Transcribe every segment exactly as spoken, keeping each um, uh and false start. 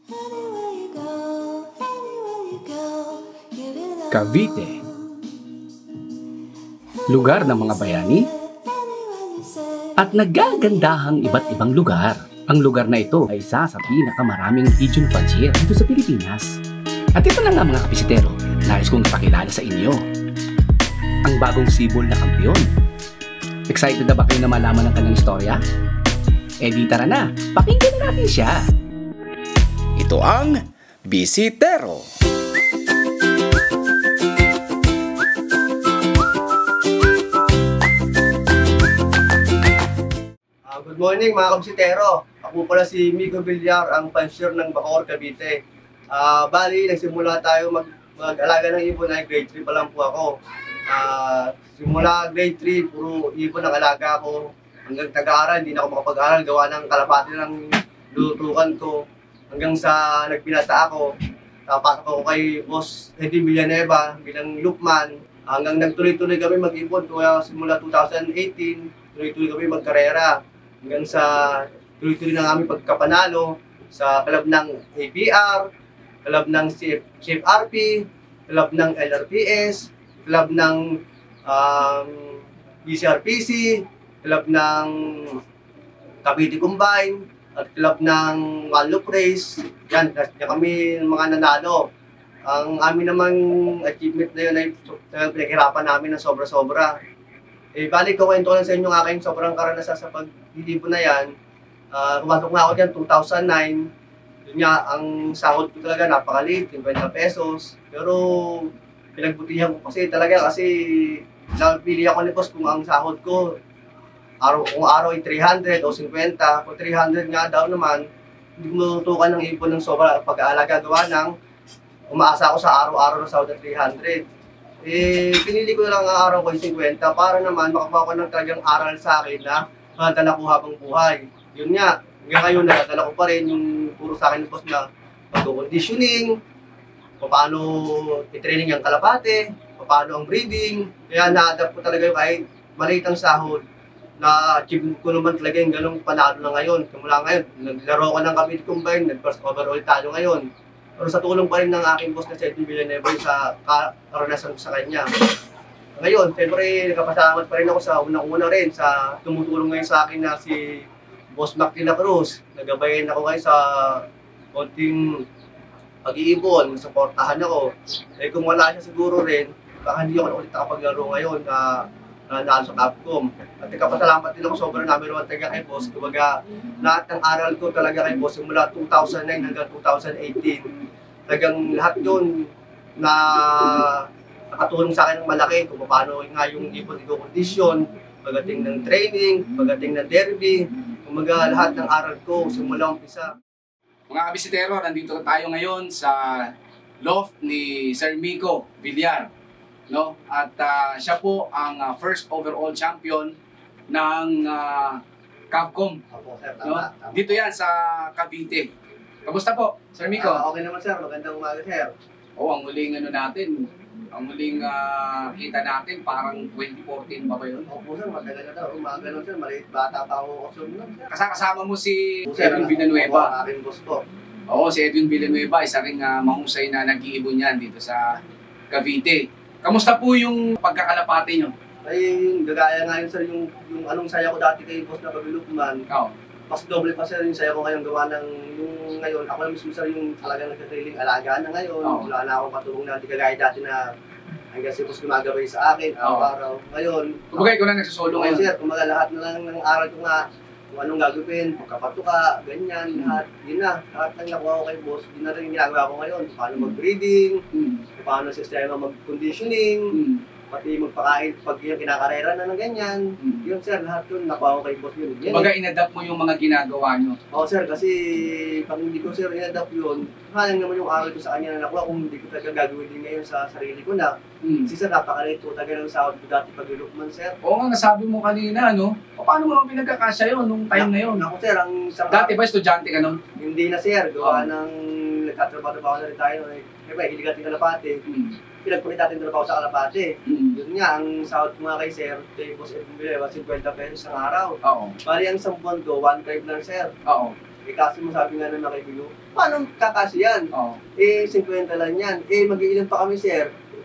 Cavite, lugar ng mga bayani at nagagandahang iba't ibang lugar. Ang lugar na ito ay isa sa pinakamaraming region frontier dito sa Pilipinas. At ito na nga mga kabisitero, nais kong ipakilala sa inyo ang bagong sibol na kampiyon. Excited na ba kayo na malaman ang kanyang istorya? Eh di tara na, pakinggan na natin siya. Ito ang Bisitero. Good morning mga kabisitero. Ako pala si Mico Villar, ang pansir ng Bacoor, Cavite. Uh, bali, nagsimula tayo mag mag-alaga ng ibon ay grade three pa lang po ako. Uh, simula grade three, puro ibon ang alaga ko. Hanggang taga-aral, hindi na ako makapag-aral. Gawa ng kalapati ng lutukan ko. Hanggang sa nagpinata ako. Tapasok ako kay Boss Eddie Villanueva bilang loopman. Hanggang nagtuloy-tuloy kami mag-ibon. Kaya simula two thousand eighteen, tuloy-tuloy kami magkarera. Hanggang sa tuloy-tuloy na kami pagkapanalo sa club ng A P R, club ng C F R P, club ng L R P S, club ng um, B C R P C, club ng Cavite Combine, at club ng One Race. Yan, yan kami mga nanalo. Ang amin namang achievement na yun ay pinaghirapan namin na sobra-sobra. Eh, balik ko kwento lang sa inyo ng aking sobrang karanasan sa pag-ibon na yan. Uh, pumasok na ako dyan, two thousand nine. Yun nga, ang sahod ko talaga napakaliit, fifty pesos. Pero pinagbutihan ko kasi talaga kasi napili ako ni boss kung ang sahod ko araw, kung araw ay three hundred o fifty. Kung three hundred nga daw naman, hindi ko matutukan ng ibon ng sobra pag-aalaga gawa ng umaasa ako sa araw-araw na sahod na three hundred. Eh, pinili ko lang ang araw ko yung fifty para naman makakuha ko ng talagang aral sa akin na madala ko habang buhay. Yun nga, hanggang ngayon nadala ko pa rin yung puro sa akin ng boss na pag-conditioning, paano i-training yung kalapate, paano ang breeding. Kaya na-adapt ko talaga yung kahit maliit ang sahod. Na-achieve ko naman talaga yung ganong panalo na ngayon. Kumula ngayon, naglaro ko ng Cavite Combine, nag-first overall tayo ngayon. Pero sa tulong pa rin ng aking boss na si Eddie Villanueva sa karanasan ko sa kanya. Ngayon, siyempre, nagkapasalamat pa rin ako sa unang-una rin sa tumutulong ngayon sa akin na si Boss Mac de la Cruz. Nagabayan ako ngayon sa konting pag-iibon, suportahan ako. Eh kung wala siya siguro rin, baka hindi ako ulit nakapaglaro ngayon na nanalo sa Capcom. At nagkapasalamat din ako sobrang namin naman talaga kay Boss. Kumbaga, lahat ng aral ko talaga kay Boss simula two thousand nine hanggang two thousand eighteen. Talagang lahat yun na nakatulong sa akin ng malaki kung paano nga yung ibon i-condition, pagdating ng training, pagdating ng derby, kumbaga lahat ng aral ko simula umpisa. Mga kabisitero, nandito tayo ngayon sa loft ni Sir Mico Villar, no? At uh, siya po ang uh, first overall champion ng uh, Capcom. Opo, sir, No? tama, tama. Dito yan sa Cavite. Kamusta po, Sir Mico? Uh, okay naman sir, magandang umaga sir. Oo, ang huling ano natin, ang huling uh, kita natin parang twenty fourteen pa ba yun? Opo sir, matagal na daw. Umaga nun sir, maliit bata pa ako kasi nun sir. Kasama mo si Opo, sir, Edwin ang- Villanueva. Opo, aking boss po. Oo, si Edwin Villanueva, isa ring uh, mahusay na nag-iibon yan dito sa Cavite. Kamusta po yung pagkakalapate nyo? Ay, yung gagaya nga yun sir, yung, yung anong saya ko dati kay boss na pag-lookman. Ikaw? Mas doble pa sir yung saya ko ngayon gawa ng yung ngayon. Ako na mismo sir yung talagang nagka-trailing alagaan na ngayon. Oo. Wala na akong katulong na di kagaya dati na hanggang si boss gumagabay sa akin araw-araw. Ngayon, Kumbaga ikaw na nagsasolo Oo, ngayon. sir, kumaga lahat na lang ng aral ko nga kung anong gagawin, pagkapatuka, ganyan, lahat. Yun na, lahat ng nakuha ko kay boss, yun na rin yung ginagawa ko ngayon. Paano mag-breeding, Hmm. paano sistema mag-conditioning, Hmm. pati magpakain pag yung kinakarera na ng ganyan. Hmm. Yun sir, lahat yun, nakuha ko kay boss yun. Yan, Kumbaga eh. inadapt mo yung mga ginagawa nyo. Oo sir, kasi pag hindi ko sir in-adapt yun, sayang naman yung aral ko sa kanya na nakuha kung hindi ko talaga gagawin din ngayon sa sarili ko na. Hmm. Kasi sir, napakalito talaga ng sahod ko dati pag-lookman sir. Oo nga, nasabi mo kanina, no? O, paano mo naman pinagkakasya yun nung time na yun? Ako sir, ang isang Dati ba estudyante ka nun? Hindi na sir, Oh. gawa ng nagkatrabaho-trabaho na rin tayo. Siyempre, hiligat yung kalapate. Hmm. Pinagpulit natin trabaho sa kalapate. Hmm. Yun nga, ang sahod ko nga kay sir, kay Boss Edwin Villanueva, fifty pesos ang araw. Oo. Bali, ang isang buwan ko, one five lang sir. Oo. Eh kaso mo sabi nga na nakibilo, paano kakasya yan? Oo. Eh, fifty lang yan. Eh, mag-iilan pa kami, sir.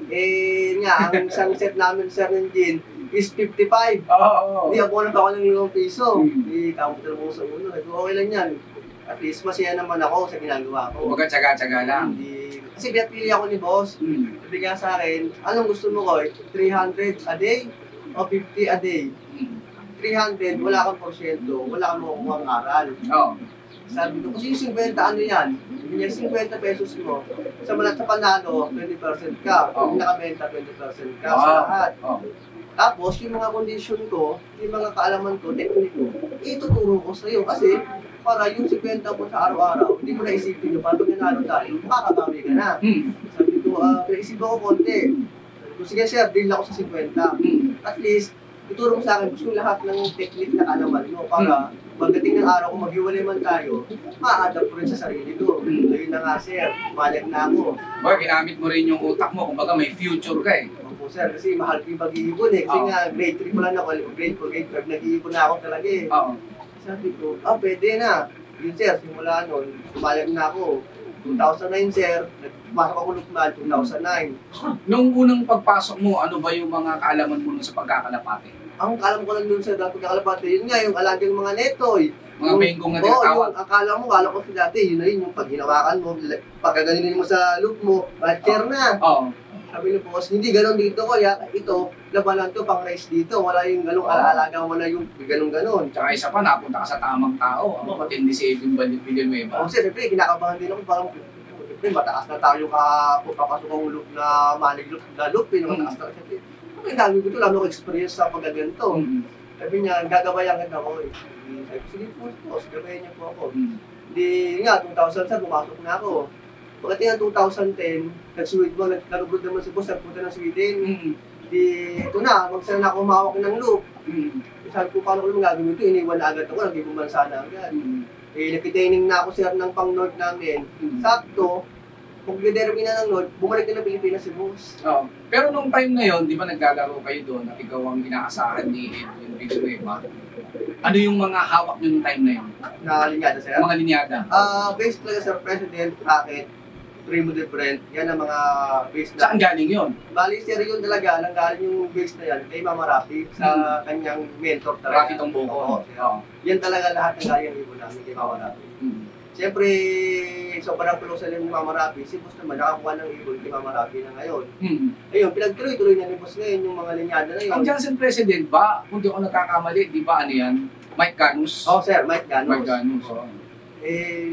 Eh, nga, ang isang set namin, sir, ng gin is fifty-five. Oo, oo. Hindi, ako pa ako ng limang piso. Hmm. Hindi, kamutin mo sa ulo. Ito, okay lang yan. At least, masaya naman ako sa ginagawa ko. Kumbaga tsaga-tsaga lang. Hindi. Kasi pinapili ako ni boss. Hmm. Sabi nga sa akin, anong gusto mo ko? three hundred a day o fifty a day? Hmm. three hundred, wala kang porsyento, wala kang makukuha ang aral. Oo. Sabi ko, kasi yung fifty, ano yan? Yung fifty pesos mo, sa malat sa panalo, twenty percent ka. Kung Oh. nakabenta, twenty percent ka Ah. sa lahat. Oo. Tapos, yung mga condition ko, yung mga kaalaman ko, technique ko, ituturo ko sa iyo. Kasi, para yung fifty mo sa araw-araw, hindi mo naisipin yun, para pag nanalo tayo, makakabawi ka na. Hmm. Sabi ko, ah, naisip ako konti. Sabi ko, sige sir, deal ako sa fifty. Hmm. At least, ituro mo sa akin gusto yung lahat ng technique na kaalaman mo para pagdating ng araw kung maghiwalay man tayo, ma-adapt ko rin sa sarili ko. Mm. Ayun na nga sir, malag na ako. Boy, ginamit mo rin yung utak mo. Kumbaga may future ka eh. Opo sir, kasi mahal ko yung pag-iipon eh. Kasi Oo. nga, grade three pa lang ako, grade four, grade five, nag-iipon na ako talaga eh. Oo. Sabi ko, ah pwede na. Yun sir, simula nun, sumalag na ako. two thousand nine sir, nagpasok ako lukman, two thousand nine. Nung unang pagpasok mo, ano ba yung mga kaalaman mo nun sa pagkakalapate? Ang kalam ko lang dun sir, dati kakalapate, yun nga, yung alagang mga netoy. Mga Yung- bengkong na Oo, tinatawag. yung akala mo, akala ko si dati, yun na yun, yung pag hinawakan mo, pagkaganinin mo sa loop mo, ratcher na. Oo. Sabi ni boss, hindi ganun dito ko, ya, ito, labanan to, pang race dito, wala yung ganung alaalaga mo na yung ganun-ganun. Tsaka isa pa, napunta ka sa tamang tao. Ang matindi si Edwin Villanueva. Ako siyempre, kinakabahan din ako, parang, siyempre, mataas na tayo ka, papasok ang loop na manig loop na loop, eh, mataas na, siyempre, ang dami ko ito, lalo ko experience sa pagkaganto. Mm. Sabi niya, gagabayan kita ko, eh. Sabi ko, sige po, boss, gabayan niyo po ako. Mm. Di nga, two thousand seven, pumasok na ako. Pagdating ng two thousand ten, nag-Sweden, nag-abroad naman si boss, nagpunta ng Sweden. Mm. Di, ito na, magsana na ako humawak ng loop. Mm. Sabi ko, paano ko naman gagawin ito? Iniwan na agad ako, nag-ibang bansa na agad. Mm. Eh, nakitaining na ako sir ng pang-north namin. Mm. Sakto, mag-derby na ng north, bumalik na ng Pilipinas si boss. Oo. Pero nung time na yon, di ba naglalaro kayo doon at ikaw ang inaasahan ni Edwin Villanueva? Ano yung mga hawak nyo nung time na yon? Na linyada sir. Mga linyada? Ah, base talaga sir, President, Rocket, Primo de Brent, yan ang mga base na. Saan galing yon? Bali, sir, yun talaga, nanggaling yung base na yan kay Mama Rafi sa kanyang mentor talaga. Rafi Tongboco. Oo, sir. Yan talaga lahat ng galing ibon namin kay Mama Rafi. Mm. Siyempre, sobrang close na ni Mama Rafi, si Boss naman nakakuha ng ibon kay Mama Rafi na ngayon. Mm. Ayun, pinagtuloy-tuloy na ni Boss ngayon yung mga linyada na yun. Ang Johnson President ba, kung di ako nagkakamali, di ba ano yan? Mike Ganus? Oh, sir, Mike Ganos. Mike Ganus. oo. Eh,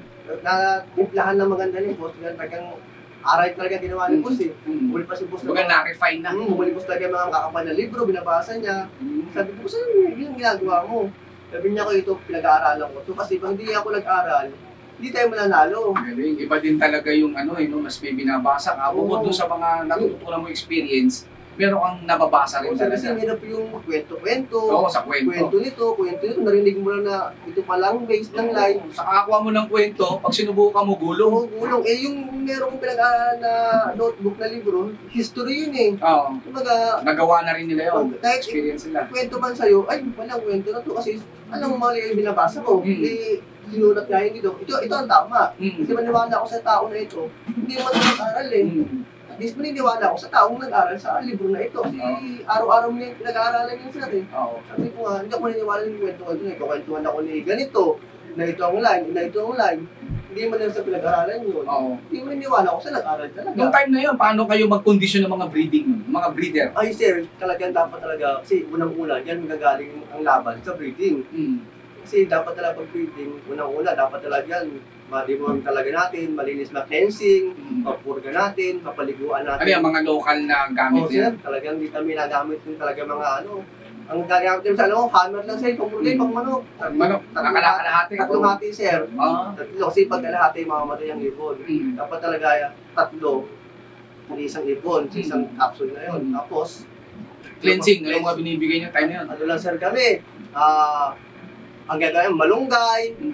na-timplahan ng maganda ni Boss, yan talagang aray talaga ginawa ni Boss eh. Mm. Bumuli pa si Boss Kumbaga na-refine na. Hmm, bumalik ko talaga yung mga kakapal na libro, binabasa niya. Mm. Sabi ko, saan yun yung ginagawa mo? Sabi niya ko, ito pinag-aaralan ko. So, kasi pag hindi ako nag-aral, hindi tayo mananalo. Galing. Iba din talaga yung ano, eh, no, mas may binabasa ka. Bukod Oo. dun sa mga natutunan mo experience, meron kang nababasa rin O, kasi talaga. hirap yung kwento-kwento. Oo, sa kwento. Kwento nito, kwento nito. Narinig mo lang na ito palang base ng line. Sa kakakuha mo ng kwento, pag sinubukan mo gulong. Oo, gulong. Eh, yung meron kong pinag-aaral na notebook na libro, history yun eh. Oo. Kumbaga, Nagawa na rin nila yun. oh, kahit Experience nila. kwento man sa'yo, ay, walang kwento na to kasi anong mali yung binabasa ko? Mm. Eh, sinulat nga yun dito. Ito, ito ang tama. Mm. Kasi maniwala ako sa tao na ito, hindi man nag-aral eh. Mm. At least maniniwala ako sa taong nag-aral sa libro na ito. Kasi araw-araw mo yung pinag-aaralan yun sir eh. Oo. Sabi ko nga, hindi ako maniniwala yung kwento ko ito. Kukwentuhan ako ni ganito, na ito ang line, na ito ang line. Hindi man lang sa pinag-aaralan yun. Oo. Hindi maniniwala ako sa nag-aral talaga. Nung time na yun, paano kayo mag-condition ng mga breeding, mga breeder? Ay sir, talagang dapat talaga, kasi unang-una, yan magagaling ang laban sa breeding. Mm. Kasi dapat talaga pag breeding, unang-una, dapat talaga yan, malimuan talaga natin, malinis na cleansing, Mm. mapurga natin, mapaliguan natin. Ano yung mga local na gamit Oh, niya? sir, talagang hindi kami nagamit yung talaga mga ano. Ang gagamit din sa ano, hammer lang sir, pamurgay, pang manok. Manok, nakakalahati. Tatlong hati sir. Ah. Tatlo, kasi pag kalahati, mamamatay ang ibon. Mm. Dapat talaga tatlo, hindi isang ibon, sa isang Mm. capsule na yun. Tapos, Cleansing, ano mga binibigay niyo time na yun? ano lang sir kami, ah, ang gagawin, malunggay, Mm.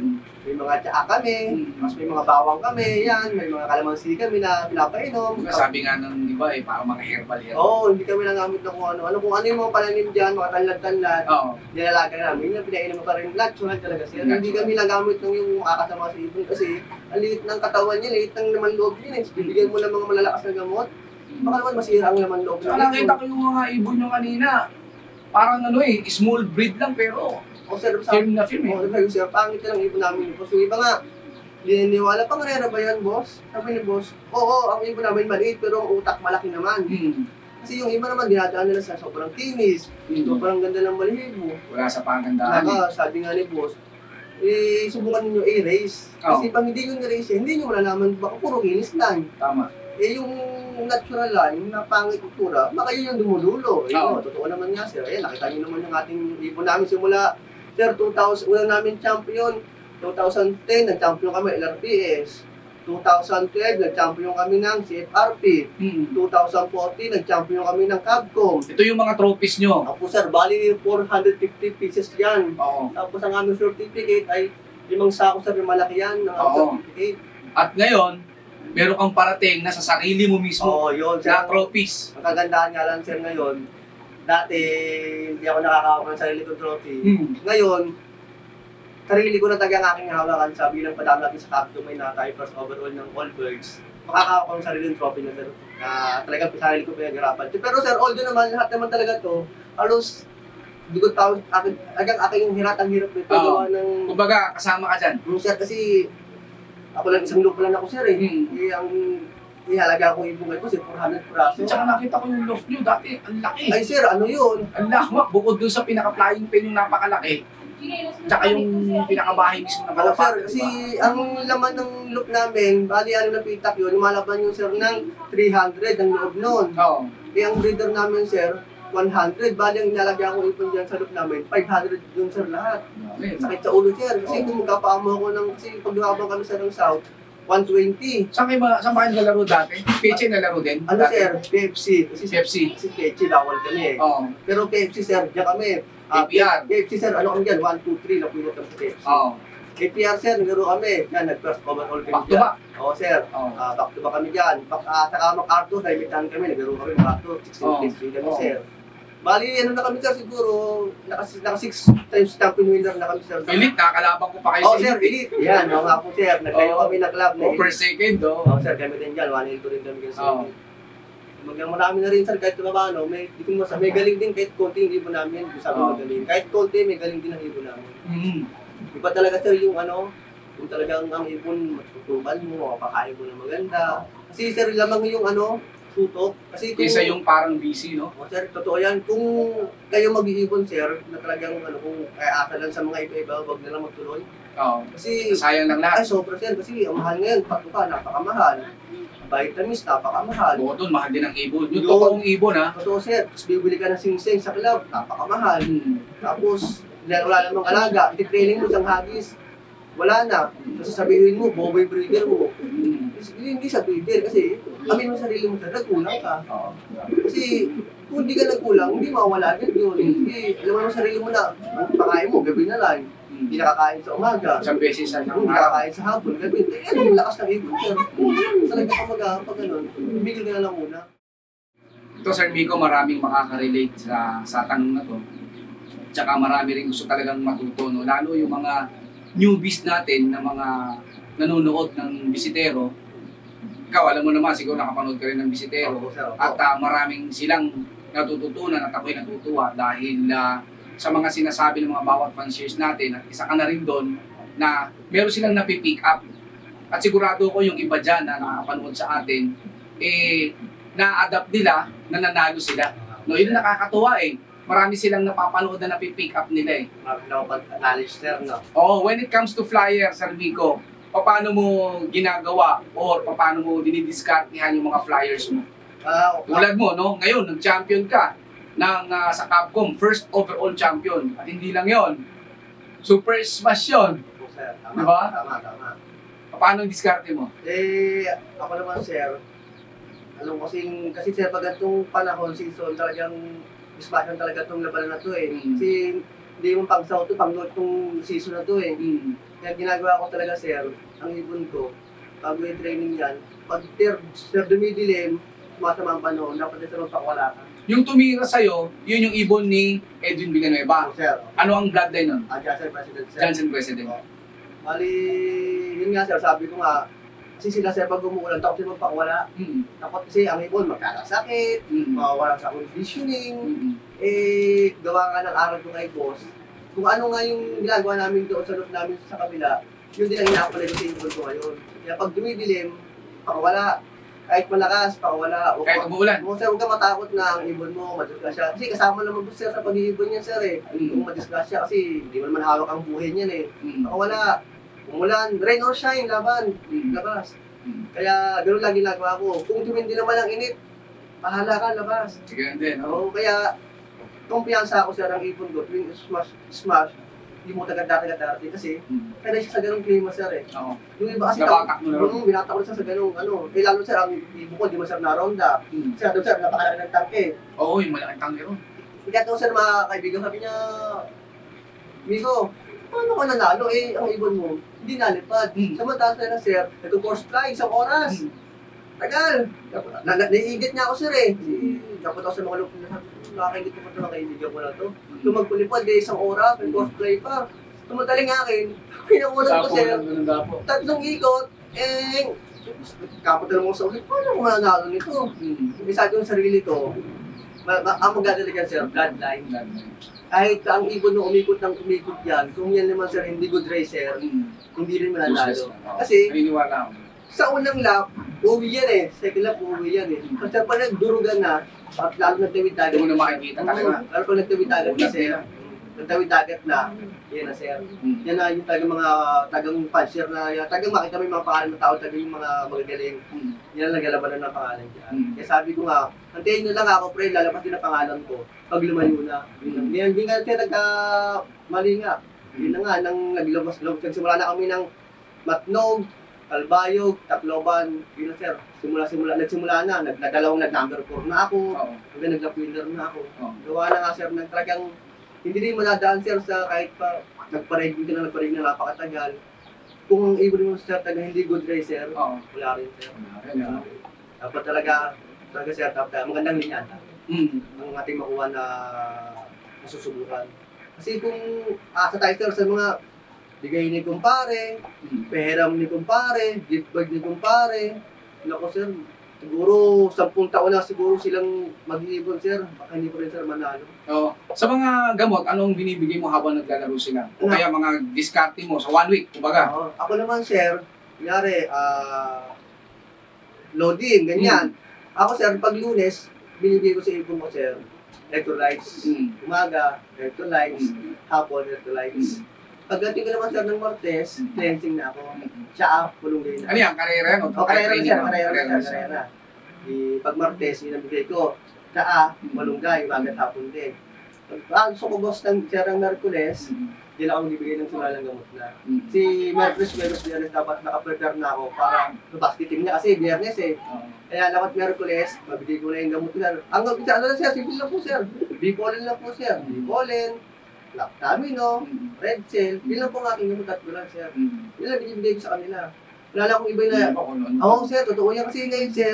may mga tsaa kami, Mm. tapos may mga bawang kami, yan, may mga kalamansi kami na pinapainom. Sabi nga ng iba eh, parang mga herbal-herbal. Oo, oh, hindi kami nangamit na kung ano. Ano kung ano yung mga pananim dyan, mga tanlad-tanlad, Oo. nilalaga namin, yung pinainom pa rin, natural talaga sir. Natural. Hindi kami nagamit ng yung makakasama sa ibon kasi ang liit ng katawan niya, liit ng laman loob niya. Eh. Bibigyan mo ng mga malalakas na gamot, baka naman masira ang laman loob So, nakita ko yung mga ibon nyo kanina. Parang ano eh, small breed lang pero O sir, sa film na film eh. Oo, sabi ko sir, pangit na lang ibon namin. Boss, yung iba nga, dininiwala, pangarera ba yan, boss? Sabi ni boss, oo, ang ibon namin maliit, pero ang utak malaki naman. Hmm. Kasi yung iba naman, dinadaan nila sa sobrang kinis, Hmm. sobrang ganda ng balihibo. Wala sa pangandahan. eh. Saka, sabi nga ni boss, eh, subukan ninyo i-raise. Kasi Oo. pag hindi nyo na-raise, hindi nyo malalaman, baka puro kinis lang. Tama. Eh, yung natural line, na pangit itura, baka yun yung dumululo. Eh, Oo. no, totoo naman nga, sir. Eh, nakita nyo naman yung ating ibon namin simula, sir, two thousand, unang namin champion, two thousand ten, nag-champion kami L R P S. two thousand twelve, nag-champion kami ng C F R P. Hmm. two thousand fourteen, nag-champion kami ng Capcom. Ito yung mga trophies nyo. Tapos, sir, bali four hundred fifty pieces yan. Oo. Tapos, ang aming certificate ay limang sako, sir, yung malaki yan ng aming Oo. certificate. At ngayon, meron kang parating na sa sarili mo mismo Oo, yun, sir. na trophies. Ang kagandahan nga lang, sir, ngayon, dati hindi ako nakakawak ng sarili kong trophy. Hmm. Ngayon, sarili ko na tagang aking hawakan sa bilang padami natin sa Capcom may nakatayo first overall ng All Birds. Makakawak ko ng sariling trophy na sir. Na talagang sarili ko pinaghirapan. Pero sir, although naman, lahat naman talaga to, halos dugot tao, akin, agang aking hirat ang hirap nito. Oo. Gawa ng, Kumbaga, kasama ka dyan. yung sir, kasi ako lang isang lupa lang ako sir eh. Hmm. Eh, ang ihalaga ko ibungay ko, sir, four hundred praso. At saka nakita ko yung loft nyo dati, ang laki. Ay sir, ano yun? Ang lahmak, bukod dun sa pinaka-flying pin yung napakalaki. Tsaka yung pinakabahay mismo na Alam sir, kalapate, kasi diba? ang laman ng loop namin, bali ano na pitak yun, lumalaban yung sir ng three hundred ang loob nun. Oo. Eh ang breeder namin sir, one hundred, bali ang inalagyan ko ipon dyan sa loop namin, five hundred yun sir lahat. Okay. Sakit sa ulo sir, kasi kung magkapaamo ko ng, kasi pag lumabang kami sa ng south, one twenty. Saan kayo ba, saan ba kayo nalaro dati? Peche nalaro din? Ano Dati? sir, K F C. Kasi Pepsi. Kasi K F C, bawal kami eh. Oo. Pero K F C sir, diyan kami. A P R. K F C sir, ano kami dyan, one, two, three, napinot kami sa K F C. Oo. A P R sir, naglaro kami. Yan, nag-first overall kami Back to back. Oo sir. Oo. Ah, back to back kami dyan. Back, uh, saka MacArthur, naimitan kami, naglaro kami MacArthur, sixteen Oo. days kami Oo. sir. Bali, ano na kami sir, siguro, naka, naka six times champion winner na kami sir. Elite, nakakalabang ko pa kayo Oo sa sir, elite. Yan, oo nga po sir, nagkayo Oo. kami na club na Oh, per second, oh. Oo sir, kami din dyan, one L two rin kami kasi. Oo. Maglang marami na rin sir, kahit tumabano, may, di ko masabi, may galing din kahit konti yung ibon namin, di sabi Oo. magaling. Kahit konti, may galing din ang ibon namin. Mm. Iba talaga sir yung ano, yung talagang ang ibon, matutukan mo, makakain mo na maganda. Kasi sir, lamang yung ano, tutok. Kasi kung, Kaysa yung parang busy, no? oh, sir, totoo yan. Kung kayo mag-iibon sir, na talagang ano, kung kaya asa lang sa mga iba-iba, wag na lang magtuloy. Oo. Kasi, Sayang lang ay lahat. sobra sir, kasi ang mahal ngayon, patuka, napakamahal. Vitamins, napakamahal. Bukod doon, mahal din ang ibon. Yung Yun. totoong ibon, ha? Totoo sir, tapos bibili ka ng sing-sing sa club, napakamahal. Mm. Tapos, dahil wala namang alaga, iti-training mo isang hagis, wala na. Kasi sabihin mo, boboy breeder mo. Mm. Hindi, hindi sa breeder kasi amin mo sa sarili mo, sir, nagkulang ka. Oo. Kasi kung hindi ka nagkulang, hindi mawala yan yun. Kasi alam mo sa sarili mo na, ang pakain mo, gabi na lang. Hindi Mm. nakakain sa umaga. Isang beses sa Hindi isang araw. nakakain sa hapon, gabi. Eh, ano yung lakas ng ibon, sir? Talaga ka mag pag ganun, bigil ka na lang muna. Ito, Sir Miko, maraming makaka-relate sa, sa tanong na to. Tsaka marami rin gusto talagang matuto, no? Lalo yung mga newbies natin na mga nanonood ng Bisitero. Ikaw, alam mo naman, siguro nakapanood ka rin ng Bisitero. Opo, sir. At ah, maraming silang natututunan at ako'y natutuwa dahil ah, sa mga sinasabi ng mga bawat fanshiers natin at isa ka na rin doon na meron silang napipick up. At sigurado ko yung iba dyan na nakapanood sa atin, eh, na-adapt nila na nanalo sila. No, yun ang nakakatuwa eh. Marami silang napapanood na napipick up nila eh. Knowledge, sir, no? Oh, when it comes to flyer, Sir Miko, paano mo ginagawa or paano mo dinidiskartehan yung mga flyers mo? Ah, okay. Tulad mo, no? Ngayon, nag-champion ka ng, ah, sa Capcom, first overall champion. At hindi lang yon, Super Smash yun. Opo, sir. Tama, Diba? Tama, tama. Paano yung diskarte mo? Eh, ako naman, sir, alam ko kasing, kasi sir, pag itong panahon, season, talagang dispasyon talaga itong labanan na to eh. Mm. Kasi hindi mo pang-south to, pang-north itong season na to eh. Hmm. Kaya ginagawa ko talaga, sir, ang ibon ko, bago yung training yan, pag ter, ter dumidilim, masama ang panahon, dapat ito rin pakwala ka. Yung tumira sa'yo, yun yung ibon ni Edwin Villanueva. Oh, sir. Ano ang bloodline nun? Ah, Johnson President, sir. Johnson President. Oh. Bali, yun nga, sir, sabi ko nga, kasi sila, sir, pag umuulan, takot sila magpakwala. Mm-hmm. Takot kasi ang ibon, magkakasakit, Mm-hmm. mawawala sa conditioning. Mm-hmm. Eh, gawa nga ng aral ko kay boss, kung ano nga yung ginagawa namin doon sa loob namin sa kabila, yun din ang ina-apply ko sa ibon ko ngayon. Kaya pag dumidilim, pakawala. Kahit malakas, pakawala. O, Kahit umuulan. O, sir, huwag ka matakot na ang ibon mo, madisgrasya. Kasi kasama naman po, sir, sa pag-iibon niya, sir, eh. Mm. Kung madisgrasya, kasi hindi mo naman hawak ang buhay niyan, eh. Mm. Pakawala. Umulan, rain or shine, laban. Mm. Labas. Mm. Kaya, gano'n lang ginagawa ko. Kung tumindi naman ang init, bahala ka, labas. Sige din, no? Oo, kaya, kumpiyansa ako, sir, ang ibon ko, tuwing smash, smash, hindi mo tagad-tagad-tagad kasi, Mm. kaya siya sa ganung klima, sir, eh. Oo. Yung iba kasi, Nabatak mo na rin. um, binatak ko siya sa ganung, ano, eh, lalo, sir, ang ibon ko, di mo, sir, naronda. Mm. Sir, doon, sir, napakalaki ng tangke. Oo, yung malaking tangke ron. Kaya ito, sir, mga kaibigan, sabi niya, Migo, paano ka nanalo? Eh, ang ibon mo, hindi nalipad. Mm. Samantala, sir, na, sir, nag-course fly, isang oras. Mm. Tagal. Na, na, naiigit niya ako, sir, eh. Dapat ako sa mga lupin na, nakakaigit ko pa ito, nakaibigan ko na to. Nung magpulipad, eh, isang oras, may course fly pa. Tumadaling akin, pinakunan ko, sir, tatlong ikot, eh, kapital mo sa ulit, paano ko mananalo nito? Mm. Isa yung sarili ko, ma ma ang magdadaligan, sir, bloodline. Kahit ang ibon nung umikot ng umikot yan, kung yan naman, sir, hindi good racer, Mm. hindi rin mananalo. Kasi, Kasi, naniniwala ako. sa unang lap, uwi yan eh. Second lap, uwi yan eh. Kasi pag nagdurugan na, at lalo nagtawid dagat. Hindi mo na makikita talaga. Lalo pag nagtawid dagat na, Ulat sir. nila. Nagtawid dagat na, yan na, sir. Mm. Yan na yung talagang mga tagang puncher na, yan, tagang makita mo yung mga pangalan ng tao, tagang yung mga magagaling. Mm. Yan ang naglalabanan ng pangalan dyan. Mm. Kaya sabi ko nga, antayin nyo lang ako, pre, lalabas din ang pangalan ko pag lumayo na. Mm. Hindi, hindi nga siya nagka mali nga. Yun na nga, nang naglabas, nagsimula na kami ng Matnog, Kalbayog, Tacloban, yun na, sir. Simula-simula, nagsimula na, nag, nadalawang nag-number four na ako, Oo. hanggang nag-winner na ako. Oo. Gawa na nga, sir, ng talagang, hindi rin manadaan, sir, sa kahit pa, nagparig ka na, nagparig na napakatagal. Kung ang ibon mo, sir, taga hindi good racer, Oo. wala rin, sir. Ayun, ah. Dapat talaga, talaga, sir, dapat, magandang linyada Mm. ang ating makuha na masusubukan. Kasi kung asa tayo, sir, sa mga bigay ni kumpare, Mm. peheram ni kumpare, gift bag ni kumpare, naku, sir, siguro sampung taon na siguro silang mag-iibon, sir, baka hindi pa rin, sir, manalo. Oo. Sa mga gamot, anong binibigay mo habang naglalaro sila? O Ano? kaya mga discarte mo sa one week, kumbaga? Oo. Ako naman, sir, kunyari, ah, loading, ganyan. Ako, sir, pag Lunes, binibigay ko sa ibon ko, sir, electrolytes. Mm. Umaga, electrolytes. Mm. Hapon, electrolytes. Mm. Pagdating ko naman, sir, ng Martes, Mm. cleansing na ako. Mm. Tsaka, pulunggay na. Ano yan? Karera yan? O, karera na, sir, karera na, Karera sir, karera. Di, pag Martes, inabigay ko. Tsaka, Mm. malunggay, umaga at hapon din. Pag ah, gusto ko, boss, ng sir, ng Merkules, Mm. hindi lang ako bibigay ng simulang gamot na. Mm. Si Merkules, Merkules, Biyernes, dapat naka-prepare na ako para basketing niya kasi Biyernes eh. Oo. Kaya dapat Merkules, mabigay ko na yung gamot na. Ang gamot ano lang, sir, simple lang po, sir. Bipolen lang po, sir. Bipolen, Lactamino, Mm. Red Cell, yun lang po ang aking gamot, tatlo lang, sir. Mm. Yun lang binibigay ko sa kanila. Wala lang akong iba na, Ano ba kung ano? oo, sir, totoo yan kasi ngayon, sir,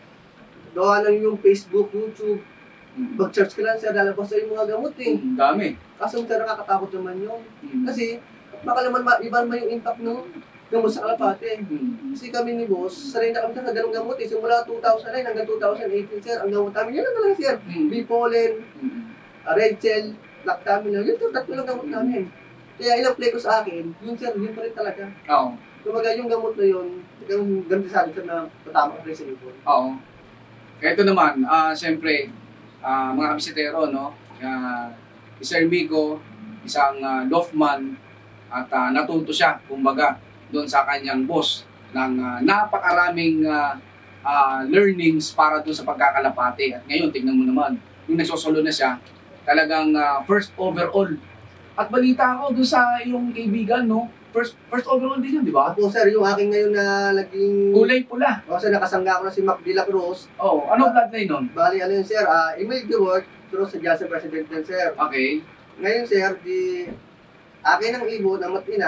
gawa lang yung Facebook, YouTube, Mm. mag-search ka lang, sir, lalabas sa yung mga gamot eh. Mm. Dami. Kaso, sir, nakakatakot naman yun. Mm. Kasi, baka naman ma- iba naman yung impact ng gamot sa kalapate. Mm. Kasi kami ni boss, sanay na kami sa ganung gamot eh. Simula two thousand nine hanggang two thousand eighteen, sir, ang gamot namin, yun lang talaga, sir. Mm. Bipolen, Mm. uh, Red Cell, Lactamino, yun, sir, tatlo lang gamot namin. Kaya ilang play ko sa akin, yun, sir, yun pa rin talaga. Oo. Kumbaga yung gamot na yun, yung ganito sa akin, sir, na patama ka rin sa ibon. Oo. Ito naman, ah, siyempre, ah, mga kabisitero, no? Uh, si Sir Migo, isang uh, Lofman, at ah, natuto siya, kumbaga, doon sa kanyang boss ng ah, napakaraming ah, ah, learnings para doon sa pagkakalapate. At ngayon, tignan mo naman, yung nagsosolo na siya, talagang ah, first overall. At balita ako doon sa iyong kaibigan, no? First first overall din yun, di ba? Ako, sir, yung aking ngayon na naging... Kulay pula. O, sir, nakasangga ko na si Mac de la Cruz. Oh, anong bloodline nun? Bali, ano yun, sir, ah, Emil Dewart, pero sa Johnson President yan, sir. Okay. Ngayon, sir, di... Akin ang ibon, ang matina,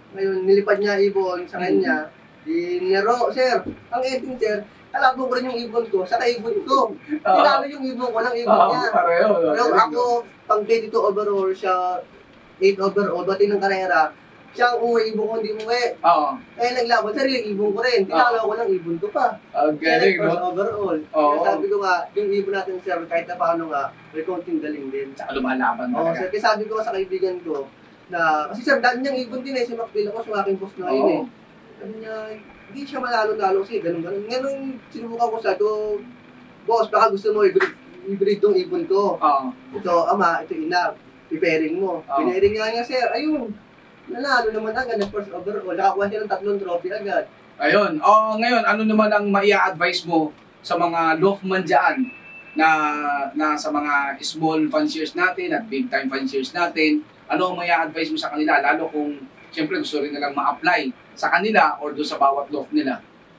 Ngayon, nilipad niya ibon sa kanya. Di niro, sir, ang ending, sir, kalabo ko rin yung ibon ko, saka ibon ko. Tinalo yung ibon ko ng ibon Oo, niya. pareho. Pero ako, pang twenty-two overall, siya eight overall, dati ng karera, siya ang uwi, ibon ko hindi umuwi. Oo. Kaya naglaban, sarili ibon ko rin. Tinalo ko ng ibon ko pa. Ang Kaya galing, first no? overall. Oo. Kaya sabi ko nga, yung ibon natin, sir, kahit na paano nga, may konting galing din. Tsaka lumalaban Oo, talaga. sir, kaya sabi ko sa kaibigan ko, na, kasi sir, dahil niyang ibon din eh, si Macbill ako, sa aking boss na ngayon eh. Oo. Sabi niya, hindi siya manalo-nalo kasi ganun ganun. Ngayon, sinubukan ko sa ito, boss, baka gusto mo i-breed, i-breed tong ibon ko. Oo. Ito, ama, ito ina, i-pairing mo. Oo. Pinairing nga niya, sir, ayun, nanalo naman agad, nag-first overall, nakakuha siya ng tatlong trophy agad. Ayun. O, ngayon, ano naman ang maia-advise mo sa mga Lofman dyan na, na sa mga small fanciers natin at big time fanciers natin? Ano ang maia-advise mo sa kanila? Lalo kung, siyempre, gusto rin nilang ma-apply sa kanila or doon sa bawat loft nila.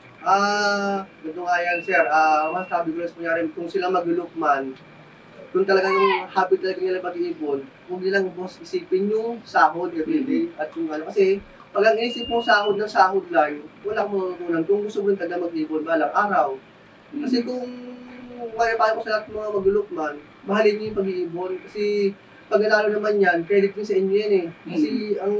Ah, ganito nga yan, sir. Ah, masasabi ko lang kunyari, kung sila mag-lookman, kung talaga yung habit talaga nila mag-iipon, huwag nilang boss isipin yung sahod everyday at kung ano. Kasi pag ang inisip mo sahod ng sahod lang, wala kang matutunan. Kung gusto mo rin talaga mag-iipon, balang araw. Kasi kung may payo ko sa lahat ng mga mag-lookman, mahalin niyo yung pag-iipon. Kasi pag nanalo naman yan, credit din sa inyo yan eh. Kasi ang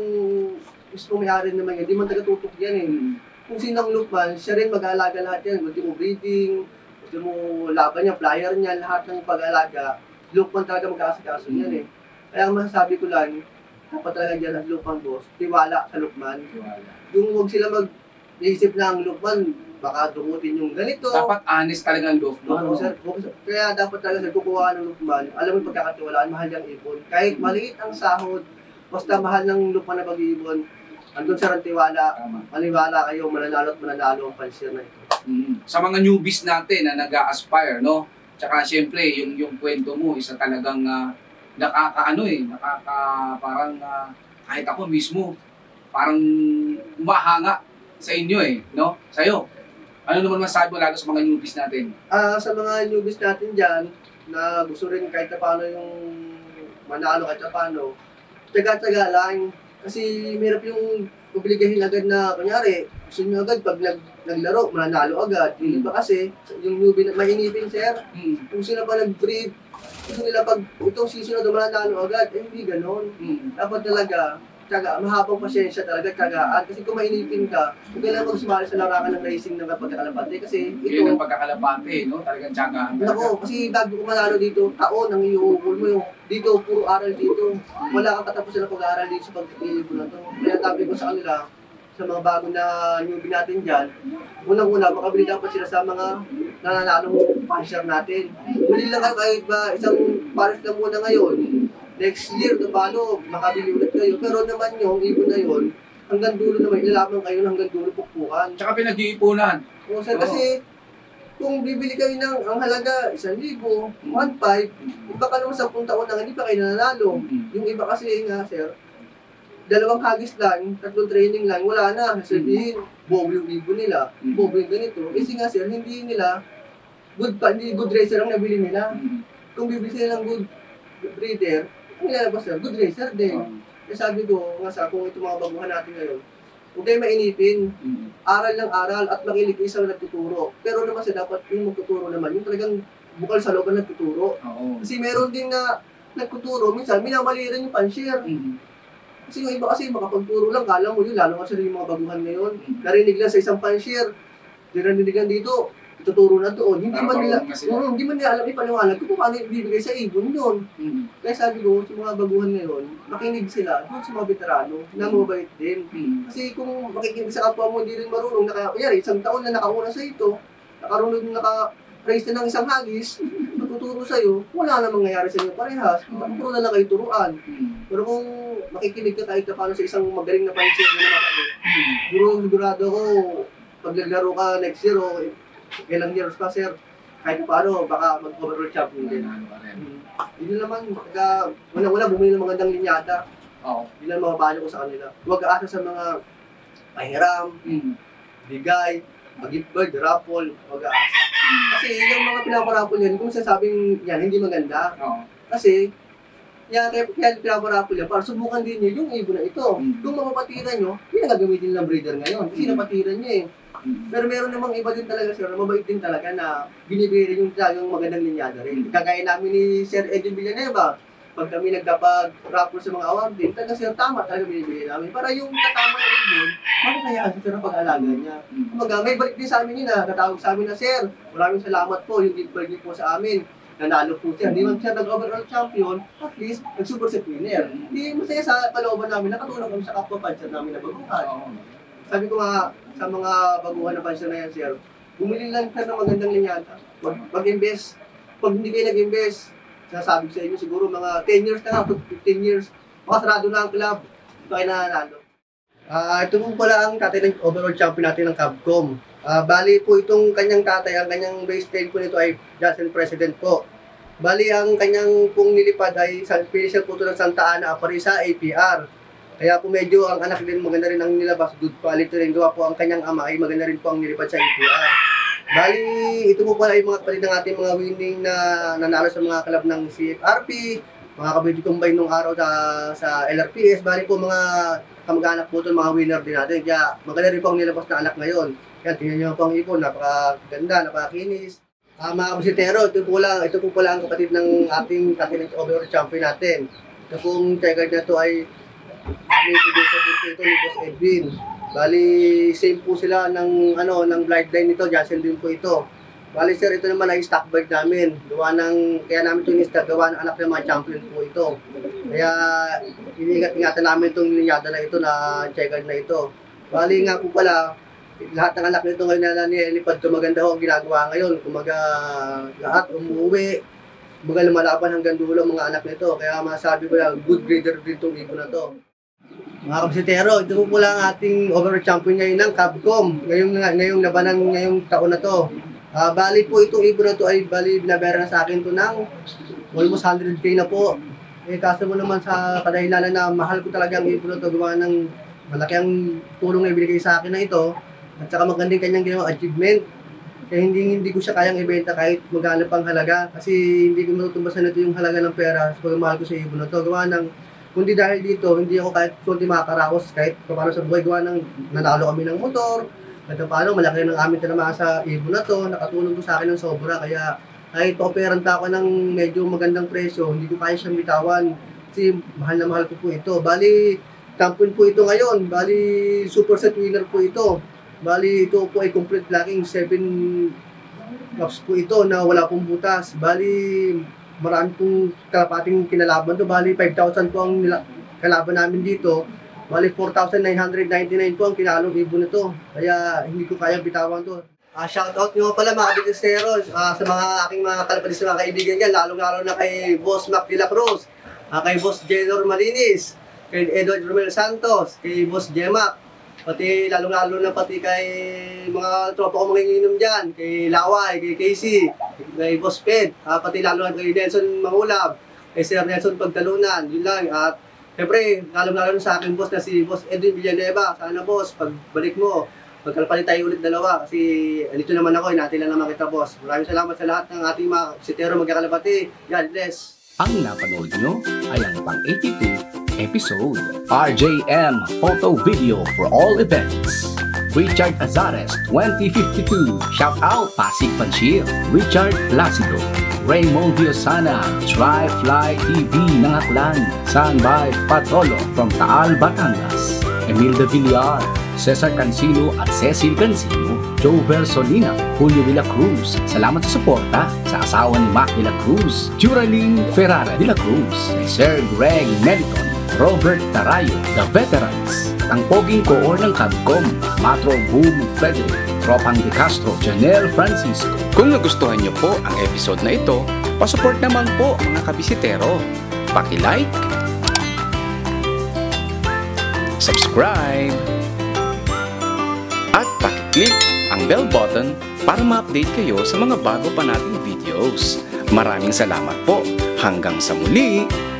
gusto may-ari naman yan, di man taga-tutok yan eh. Kung sinang lookman, siya rin mag-aalaga lahat yan. Gusto mo breeding, gusto mo laban niya, flyer niya, lahat ng pag-aalaga. Lookman talaga mag-aasikaso yan eh. Kaya ang masasabi ko lang, dapat talaga dyan ang lookman boss, tiwala sa lookman. Yung huwag sila mag-iisip na ang lookman, baka dumutin yung ganito. Dapat honest talaga ang Lofman. Ano, sir, kaya dapat talaga sir, kukuha ng lookman, alam mo yung pagkakatiwalaan, mahal yung ibon. Kahit maliit ang sahod, basta mahal ng lookman na pag-iibon, andun sir ang tiwala, Tama. maniwala kayo, mananalo at mananalo ang fancier na ito. Mm. Sa mga newbies natin na nag-a-aspire, no? Tsaka siyempre, yung, yung kwento mo, isa talagang uh, nakakaano eh, nakaka, parang uh, kahit ako mismo, parang umahanga sa inyo eh, no? Sa'yo. Ano naman masabi mo lalo sa mga newbies natin? Ah, sa mga newbies natin dyan, na gusto rin kahit na paano yung manalo kahit na paano, tsaga-tsaga lang. Kasi mahirap yung obligahin agad na, kunyari, gusto nyo agad pag nag, naglaro, mananalo agad. Mm. Yung iba kasi, yung newbie na mainipin, sir, Mm. kung sila pa nag-breed, gusto nila pag itong season na mananalo agad, eh hindi ganon. Mm. Dapat talaga, tsaga, mahabang pasyensya talaga, tsagaan. Kasi kung mainipin ka, huwag ka lang magsumali sa larangan ng racing ng pagkakalapate. Kasi Yun ito, ang pagkakalapate, no? Talagang tsagaan talaga. Nako, kasi bago ko manalo dito, taon ang iuukol mo yung dito, puro aral dito. Wala kang katapusan na pag-aaral dito sa pag-iibon na to. Kaya sabi ko sa kanila, sa mga bago na newbie natin dyan, unang-una, makabili dapat sila sa mga nananalong fancier natin. Bili lang kayo kahit ba isang pares lang muna ngayon. Next year, na paano, makabili ulit kayo. Pero naman yung ibon na yun, hanggang dulo naman, ilalaman kayo hanggang dulo pukpukan. Tsaka pinag-iipunan. O, sir, kasi kung bibili kayo ng ang halaga, isang libo, one five, iba ka naman sampung taon na hindi pa kayo nananalo. Mm. Yung iba kasi nga, sir, dalawang hagis lang, tatlong training lang, wala na. Sabihin, bobo yung ibon nila, Mm. bobo yung ganito. Kasi nga, sir, hindi nila, good pa, hindi good racer ang nabili nila. Mm. Kung bibili sila ng good breeder, ang nilalabas, sir, good racer din. Um, Kaya sabi ko, nga sa kung itong mga baguhan natin ngayon, huwag kayo mainipin, mm. aral ng aral at makinig kayo sa nagtuturo. Pero naman sa dapat yung magtuturo naman, yung talagang bukal sa loob ang nagtuturo. Oo. Kasi meron din na nagtuturo, minsan minamali rin yung panshare. Mm. Kasi yung iba kasi makapagturo lang, kala mo yun, lalo nga sila yung mga baguhan ngayon. Mm. Narinig lang sa isang panshare, narinig lang dito, ituturo na doon. Hindi man nila, Parang sila. mm, hindi man nila alam ipaliwanag kung paano ibibigay sa ibon yun. Mm. Kaya sabi ko, sa mga baguhan ngayon, makinig sila doon sa mga veterano na mabait din. Mm. Kasi kung makikinig sa kapwa mo, hindi rin marunong, naka, kaya isang taon na nakauna sa ito, nakarunod naka-raise na ng isang hagis, tuturo sa'yo, wala na mangyayari sa inyo parehas. Puro na lang kayo turuan. Mm. Pero kung makikinig ka kahit na paano sa isang magaling na pansit na naman, Mm. siguro sigurado ko, pag naglaro ka next year o ilang years pa, sir, kahit na paano, baka mag-overall champion din. Ano pa rin. Hmm. Yun naman, pagka, una-una bumili ng magandang linyata, Oo. yun ang mga payo ko sa kanila. Huwag aasa sa mga pahiram, Mm. bigay, mag-giftbird, raffle, huwag aasa. Kasi yung mga pinaparapol yan, kung sasabing yan, hindi maganda. Oo. Kasi, Kaya, kaya, kaya pinaparapol yan, para subukan din niyo yung ibon na ito. Mm. Kung mapapatiran nyo, yun ang gagamitin ng breeder ngayon. Kasi Mm. napatiran niya eh. Mm. Pero meron namang iba din talaga sir, mabait din talaga na binibigay yung talagang magandang linyada rin. Kagaya namin ni Sir Edwin Villanueva, pag kami nagkapag-rapport sa mga award din, talaga sir, tama talaga binibigay namin. Para yung katama ng ibon, makakayaan sir ang pag-alaga niya. Kumaga, may balik din sa amin yun na, katawag sa amin na sir, maraming salamat po, yung gift bag niyo po sa amin. Nanalo po siya. Hindi man siya nag-overall champion, at least nag-super set winner. Hindi masaya sa kalooban namin, nakatulong kami sa kapwa puncher namin na baguhan. Sabi ko nga sa mga baguhan na puncher na yan, sir, bumili lang ka ng magandang linyata. Mag- Mag-invest. Pag hindi kayo nag-invest, sinasabi ko sa inyo siguro mga ten years na nga, fifteen years, makasarado na ang club, ito kayo nanalo. Ah, ito po pala ang tatay ng overall champion natin ng Cubcom. Ah, bali po itong kanyang tatay, ang kanyang base tail po nito ay Jocelyn President po. Bali ang kanyang pong nilipad ay sa special po ito ng Santa Ana, Aparisa, A P R. Kaya po medyo ang anak din maganda rin ang nilabas, good quality rin. Gawa po ang kanyang ama ay maganda rin po ang nilipad sa A P R. Bali, ito po pala yung mga kapatid ng ating mga winning na nanalo sa mga club ng C F R P, mga kabidyo combine nung araw sa, sa L R P S. Bali po mga kamag-anak po ito, mga winner din natin. Kaya maganda rin po ang nilabas na anak ngayon. Yan, tingnan nyo po ang ipon, napakaganda, napakakinis. Uh, mga kabisitero, ito po lang, ito po pala ang kapatid ng ating Catholic overall champion natin. Ito pong tiger na ito ay aming producer din po ito ni Boss Edwin. Bali, same po sila ng, ano, ng bloodline nito, Jocelyn din po ito. Bali sir, ito naman ay stock bird namin. Gawa ng, kaya namin ito ni-stock, gawa ng anak ng mga champion po ito. Kaya, iniingat-ingatan namin itong linyada na ito, na tiger na ito. Bali nga po pala, lahat ng anak nito ngayon na nilipad ko, maganda ho ang ginagawa ngayon. Kumaga lahat umuwi, kumaga lumalaban hanggang dulo mga anak nito. Kaya masabi ko lang, good breeder din itong ibon na to. Mga kabisitero, ito po pala ang ating overall champion ngayon ng Cubcom. Ngayong, ngayong labanan ngayong taon na to. Uh, bali po itong ibon na to ay bali binabayaran sa akin to ng almost one hundred K na po. Eh kaso mo naman sa kadahilanan na mahal ko talaga ang ibon na to, gawa ng malaki ang tulong na ibigay sa akin na ito. At saka magandang kanyang ginawang achievement. Kaya hindi hindi ko siya kayang ibenta kahit magkano pang halaga. Kasi hindi ko matutumbasan ito yung halaga ng pera sa pagmamahal ko sa ibon na to. Gawa ng, kundi dahil dito, hindi ako kahit kunti makakaraos kahit paano sa buhay. Gawa ng nanalo kami ng motor. At paano, malaki ng amin tinamaan sa ibon na to. Nakatulong ko sa akin ng sobra. Kaya kahit operanta ako ng medyo magandang presyo, hindi ko kaya siyang bitawan. Kasi mahal na mahal ko po ito. Bali, champion po ito ngayon. Bali, super set winner po ito. Bali, ito po ay complete blocking, seven laps po ito na wala pong butas. Bali, marami pong kalapating kinalaban to. Bali, five thousand po ang kalaban namin dito. Bali, four thousand nine hundred ninety-nine po ang kinalong ibon nito. Kaya, hindi ko kaya bitawan to. Uh, shoutout nyo pala mga kabitisteros uh, sa mga aking mga kalapatis sa mga kaibigan yan, lalong-lalo na kay Boss Mac de la Cruz, uh, kay Boss Jenor Malinis, kay Edward Romel Santos, kay Boss Gemac, pati lalong-lalo na pati kay mga tropa ko manginginom dyan, kay Laway, kay Casey, kay Boss Ped, uh, pati lalo na kay Nelson Mangulab, kay Sir Nelson Pagtalunan, yun lang. At siyempre, lalong-lalo sa aking boss na si Boss Edwin Villanueva. Sana boss, pagbalik mo, magkalapali tayo ulit dalawa kasi andito naman ako, hinati lang naman kita boss. Maraming salamat sa lahat ng ating mga sitero magkakalapati. God bless. Ang napanood nyo ay ang pang eighty-two episode. R J M Photo Video for all events. Richard Azares twenty fifty-two. Shout out Pasig Panchir. Richard Placido. Raymond Diosana. Try Fly T V ng Aklan. Standby Patrolo from Taal, Batangas. Emil de Villar. Cesar Cancino at Cecil Cancino. Jover Solina, Julio de la Cruz. Salamat sa suporta sa asawa ni Mac de la Cruz. Juraling Ferrara de la Cruz. Sir Greg Meliton. Robert Tarayo, The Veterans. At ang poging koor ng Cubcom, Matro Boom Frederick. Tropang De Castro, Janelle Francisco. Kung nagustuhan niyo po ang episode na ito, pasupport naman po mga kabisitero. Paki-like, subscribe, at paki-click ang bell button para ma-update kayo sa mga bago pa nating videos. Maraming salamat po. Hanggang sa muli!